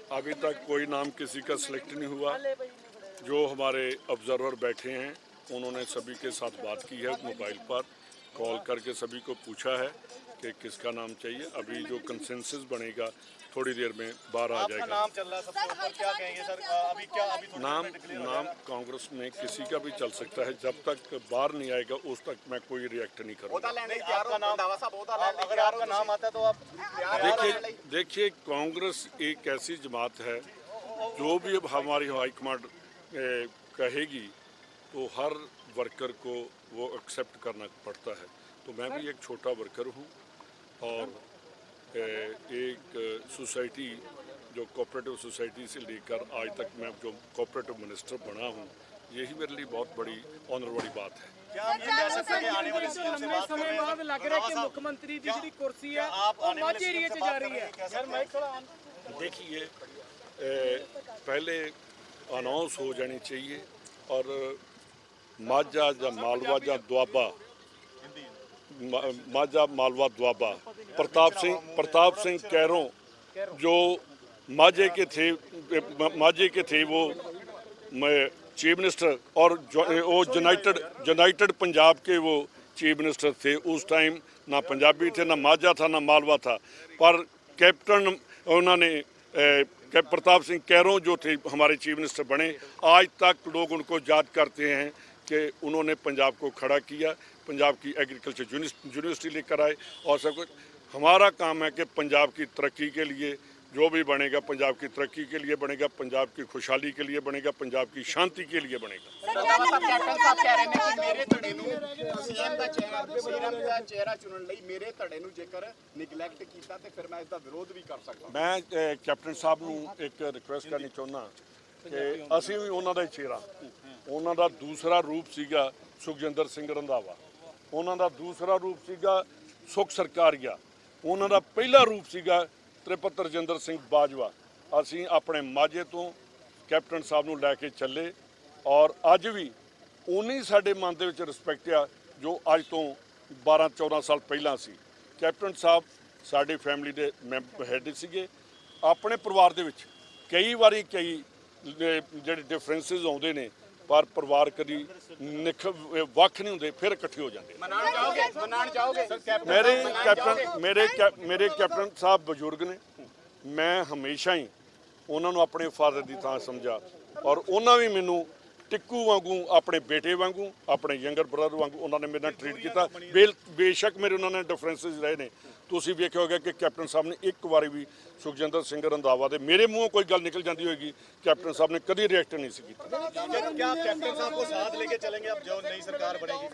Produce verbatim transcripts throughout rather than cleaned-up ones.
अभी तक कोई नाम किसी का सिलेक्ट नहीं हुआ। जो हमारे ऑब्जर्वर बैठे हैं उन्होंने सभी के साथ बात की है, मोबाइल पर कॉल करके सभी को पूछा है कि किसका नाम चाहिए। अभी जो कंसेंसस बनेगा थोड़ी देर में बाहर आ जाएगा। नाम चल रहा है सबसे ऊपर, क्या कहेंगे सर? अभी क्या अभी नाम नाम कांग्रेस में किसी का भी चल सकता है, जब तक बाहर नहीं आएगा उस तक मैं कोई रिएक्ट नहीं करूँगा। अगर आपका नाम आता है तो आप देखिए देखिए कांग्रेस एक ऐसी जमात है जो भी अब हमारी हाईकमांड कहेगी तो हर वर्कर को वो एक्सेप्ट करना पड़ता है। तो मैं भी एक छोटा वर्कर हूँ और एक सोसाइटी जो कोऑपरेटिव सोसाइटी से लेकर आज तक मैं जो कोऑपरेटिव मिनिस्टर बना हूँ, यही मेरे लिए बहुत बड़ी ऑनर वाली बात है। क्या हम ये कह सकते हैं कि आने वाले सीएम से बात कर रहे हैं? लग रहा है कि मुख्यमंत्री की जो कुर्सी है वो माझे एरिया से जा रही है। सर मैं थोड़ा देखिए पहले अनाउंस हो जानी चाहिए और माझा या मालवा या दुआबा माझा मालवा दुआबा प्रताप सिंह प्रताप सिंह कैरों जो माझे के थे माझे के थे वो चीफ मिनिस्टर और वो यूनाइटेड यूनाइटेड पंजाब के वो चीफ मिनिस्टर थे। उस टाइम ना पंजाबी थे, ना माझा था, ना मालवा था, पर कैप्टन उन्होंने प्रताप सिंह कैरों जो थे हमारे चीफ मिनिस्टर बने। आज तक लोग उनको याद करते हैं कि उन्होंने पंजाब को खड़ा किया, पंजाब की एग्रीकल्चर यूनिवर्सिटी लेकर आए और सब कुछ। हमारा काम है कि पंजाब की तरक्की के लिए जो भी बनेगा, पंजाब की तरक्की के लिए बनेगा, पंजाब की खुशहाली के लिए बनेगा, पंजाब की शांति के लिए बनेगा। मैं कैप्टन साहब ਨੂੰ एक रिक्वेस्ट करनी चाਹੁੰਦਾ कि ਅਸੀਂ ਵੀ ਉਹਨਾਂ ਦਾ ਚਿਹਰਾ, ਉਹਨਾਂ ਦਾ ਦੂਸਰਾ ਰੂਪ ਸੀਗਾ ਸੁਖਜਿੰਦਰ ਸਿੰਘ ਰੰਧਾਵਾ, ਉਹਨਾਂ ਦਾ ਦੂਸਰਾ ਰੂਪ ਸੀਗਾ ਸੁਖ ਸਰਕਾਰੀਆ, ਉਹਨਾਂ ਦਾ ਪਹਿਲਾ ਰੂਪ ਸੀਗਾ ਤ੍ਰਿਪਤ ਰਜਿੰਦਰ ਸਿੰਘ ਬਾਜਵਾ। ਅਸੀਂ ਆਪਣੇ ਮਾਝੇ ਤੋਂ ਕੈਪਟਨ ਸਾਹਿਬ ਨੂੰ ਲੈ ਕੇ ਚੱਲੇ ਔਰ ਅੱਜ ਵੀ ਉਨੀ ਸਾਡੇ ਮਨ ਦੇ ਵਿੱਚ ਰਿਸਪੈਕਟ ਆ ਜੋ ਅੱਜ ਤੋਂ ਬਾਰਾਂ ਚੌਦਾਂ ਸਾਲ ਪਹਿਲਾਂ ਸੀ। ਕੈਪਟਨ ਸਾਹਿਬ ਸਾਡੀ ਫੈਮਿਲੀ ਦੇ ਮੈਂਬਰ ਹੈਡ ਸੀਗੇ। ਆਪਣੇ ਪਰਿਵਾਰ ਦੇ ਵਿੱਚ ਕਈ ਵਾਰੀ ਕਈ ਜਿਹੜੇ ਡਿਫਰੈਂਸਿਸ ਆਉਂਦੇ ਨੇ ਪਰ ਪਰਿਵਾਰ ਕਦੀ ਨਿਖ ਵੱਖ ਨਹੀਂ ਹੁੰਦੇ, ਫਿਰ ਇਕੱਠੇ ਹੋ ਜਾਂਦੇ। ਮੇਰੇ ਕੈਪਟਨ ਮੇਰੇ ਮੇਰੇ ਕੈਪਟਨ ਸਾਹਿਬ ਬਜ਼ੁਰਗ ਨੇ। ਮੈਂ ਹਮੇਸ਼ਾ ਹੀ ਉਹਨਾਂ ਨੂੰ ਆਪਣੇ ਫਾਦਰ ਦੀ ਥਾਂ ਸਮਝਾ ਔਰ ਉਹਨਾਂ ਵੀ ਮੈਨੂੰ ਟਿੱਕੂ ਵਾਂਗੂ, ਆਪਣੇ ਬੇਟੇ ਵਾਂਗੂ, ਆਪਣੇ ਯੰਗਰ ਬ੍ਰਦਰ ਵਾਂਗੂ ਉਹਨਾਂ ਨੇ ਮੇਰੇ ਨਾਲ ਟ੍ਰੀਟ ਕੀਤਾ। ਬੇ ਬੇਸ਼ੱਕ ਮੇਰੇ ਉਹਨਾਂ ਨੇ ਡਿਫਰੈਂਸਿਸ ਰਹੇ ਨੇ। ਤੁਸੀਂ ਵੇਖਿਆ ਹੋਵੇਗਾ ਕਿ ਕੈਪਟਨ ਸਾਹਿਬ ਨੇ ਇੱਕ ਵਾਰੀ ਵੀ ਸੁਖਜਿੰਦਰ ਸਿੰਘ ਰੰਧਾਵਾ ਦੇ ਮੇਰੇ ਮੂੰਹੋਂ ਕੋਈ ਗੱਲ ਨਿਕਲ ਜਾਂਦੀ ਹੋਏਗੀ, ਕੈਪਟਨ ਸਾਹਿਬ ਨੇ ਕਦੀ ਰਿਐਕਟ ਨਹੀਂ ਸੀ ਕੀਤਾ। क्या कैप्टन साहब को साथ लेके चलेंगे अब जो नई सरकार बनेगी?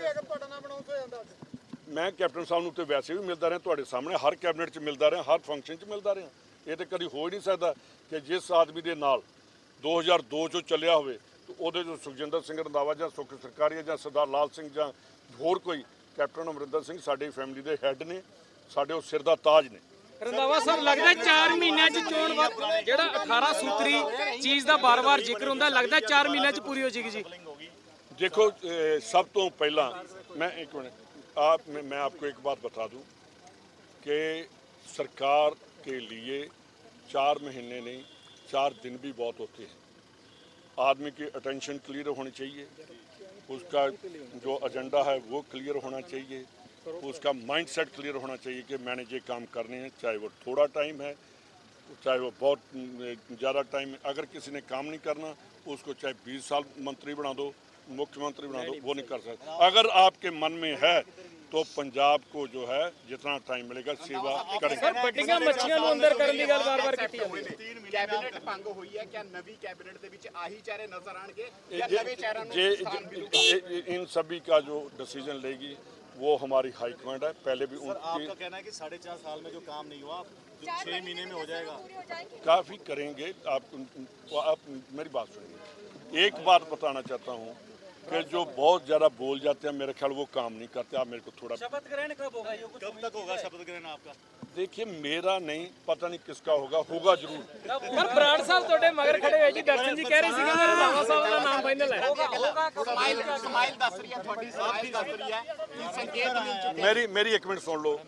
मैं कैप्टन साहब ਨੂੰ ਤੇ ਵੈਸੇ ਵੀ ਮਿਲਦਾ ਰਿਹਾ, ਤੁਹਾਡੇ ਸਾਹਮਣੇ ਹਰ ਕੈਬਨਿਟ 'ਚ ਮਿਲਦਾ ਰਿਹਾ, ਹਰ ਫੰਕਸ਼ਨ 'ਚ ਮਿਲਦਾ ਰਿਹਾ। ਇਹ ਤਾਂ ਕਦੀ ਹੋ ਹੀ ਨਹੀਂ ਸਕਦਾ ਕਿ ਜਿਸ ਆਦਮੀ ਦੇ ਨਾਲ ਦੋ ਹਜ਼ਾਰ ਦੋ 'ਚੋਂ ਚੱਲਿਆ ਹੋਵੇ ਤੇ ਉਹਦੇ 'ਚੋਂ ਸੁਖਜਿੰਦਰ ਸਿੰਘ ਰੰਧਾਵਾ ਜਾਂ ਸੁਖ ਸਰਕਾਰੀਆ ਜਾਂ ਸਰਦਾਰ ਲਾਲ ਸਿੰਘ ਜਾਂ ਹੋਰ ਕੋਈ, ਕੈਪਟਨ ਅਮਰਿੰਦਰ ਸਿੰਘ ਸਾਡੀ ਫੈਮਿਲੀ ਦੇ ਹੈੱਡ ਨੇ, ਸਾਡੇ ਉਹ ਸਿਰ ਦਾ ਤਾਜ ਨੇ। ਰੰਧਾਵਾ ਸਾਹਿਬ ਲੱਗਦਾ ਚਾਰ ਮਹੀਨਿਆਂ 'ਚ ਚੋਣ ਜਿਹੜਾ ਅਠਾਰਾਂ ਸੂਤਰੀ ਚੀਜ਼ ਦਾ ਬਾਰ-ਬਾਰ ਜ਼ਿਕਰ ਹੁੰਦਾ, ਲੱਗਦਾ ਚਾਰ ਮਹੀਨਿਆਂ 'ਚ ਪੂਰੀ ਹੋ ਜਾਏਗੀ ਜੀ? देखो सब तो पहला मैं एक मिनट आप मैं, मैं आपको एक बात बता दूं कि सरकार के लिए चार महीने नहीं, चार दिन भी बहुत होते हैं। आदमी की अटेंशन क्लियर होनी चाहिए, उसका जो एजेंडा है वो क्लियर होना चाहिए, उसका माइंडसेट क्लियर होना चाहिए कि मैंने ये काम करने हैं, चाहे वो थोड़ा टाइम है चाहे वो बहुत ज़्यादा टाइम है। अगर किसी ने काम नहीं करना उसको चाहे बीस साल मंत्री बना दो, मुख्यमंत्री बना दो, वो नहीं कर सकता। अगर आपके मन में है तो पंजाब को जो है जितना टाइम मिलेगा सेवा करेंगे। ਵੱਡੀਆਂ ਮੱਛੀਆਂ ਨੂੰ ਅੰਦਰ ਕਰਨ ਦੀ ਗੱਲ ਵਾਰ-ਵਾਰ ਕੀਤੀ ਜਾਂਦੀ ਹੈ। ਕੈਬਨਿਟ ਭੰਗ ਹੋਈ ਹੈ, क्या नवी कैबिनेट ਦੇ ਵਿੱਚ ਆਹੀ ਚਿਹਰੇ ਨਜ਼ਰ ਆਣਗੇ ਜਾਂ ਨਵੇਂ ਚਿਹਰਿਆਂ ਨੂੰ ਸਥਾਨ ਮਿਲੂਗਾ? इन सभी का जो डिसीजन लेगी वो हमारी हाईकमांड है। पहले भी सर, आपका कहना है कि साढ़े चार साल में जो काम नहीं हुआ जो छः महीने में हो जाएगा? काफ़ी करेंगे। आप आप मेरी बात सुनिए। एक बात बताना चाहता हूँ कि जो बहुत ज़्यादा बोल जाते हैं मेरे ख्याल वो काम नहीं करते। आप मेरे को थोड़ा शपथ ग्रहण कब होगा? कब तक होगा शपथ ग्रहण आपका? देखिए मेरा नहीं पता, नहीं किसका होगा, होगा जरूर। पर बराड़ साहब ਤੁਹਾਡੇ ਮਗਰ ਖੜੇ ਹੋਏ ਜੀ, ਦਰਸ਼ਨ ਜੀ ਕਹਿ ਰਹੇ ਸੀ ਕਿ ਮੇਰੇ ਰੰਧਾਵਾ ਸਾਹਿਬ ਦਾ ਨਾਮ ਫਾਈਨਲ ਹੈ। ਹੋਗਾ ਹੋਗਾ ਸਮਾਈਲ ਸਮਾਈਲ ਦੱਸ ਰਹੀ ਹੈ, ਤੁਹਾਡੀ ਸਮਾਈਲ ਦੱਸ ਰਹੀ ਹੈ ਕਿ ਸੰਕੇਤ ਮਿਲ ਚੁੱਕੇ। मेरी मेरी एक मिनट सुन लो।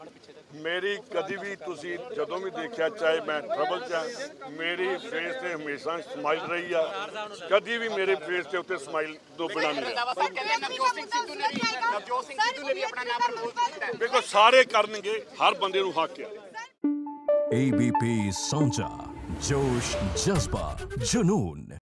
ਮੇਰੀ ਕਦੀ ਵੀ ਤੁਸੀਂ ਜਦੋਂ ਵੀ ਦੇਖਿਆ, ਚਾਹੇ ਮੈਂ ਟਰਬਲ 'ਚ ਹਾਂ, ਮੇਰੀ ਫੇਸ ਤੇ ਹਮੇਸ਼ਾ ਸਮਾਈਲ ਰਹੀ ਆ। ਕਦੀ ਵੀ ਮੇਰੇ ਫੇਸ ਤੇ ਉੱਤੇ ਸਮਾਈਲ ਤੋਂ ਬਿਨਾਂ ਨਹੀਂ ਰਿਹਾ। ਰੰਧਾਵਾ ਸਾਹਿਬ ਕਹਿੰਦੇ ਨਵਜੋਤ ਸਿੰਘ ਸਿੱਧੂ ਨੇ ਵੀ ਨਵਜੋਤ ਸਿੰਘ ਸਿੱਧੂ ਨੇ ਵੀ ਆਪਣਾ ਨਾਮ ਪ੍ਰਮੋਟ ਕੀਤਾ ਹੈ। ਦੇਖੋ ਸਾਰੇ ਕਰਨਗੇ, ਹਰ ਬੰਦੇ ਨੂੰ ਹੱਕ ਆ। A B P Sonja, जोश जज्बा जुनून।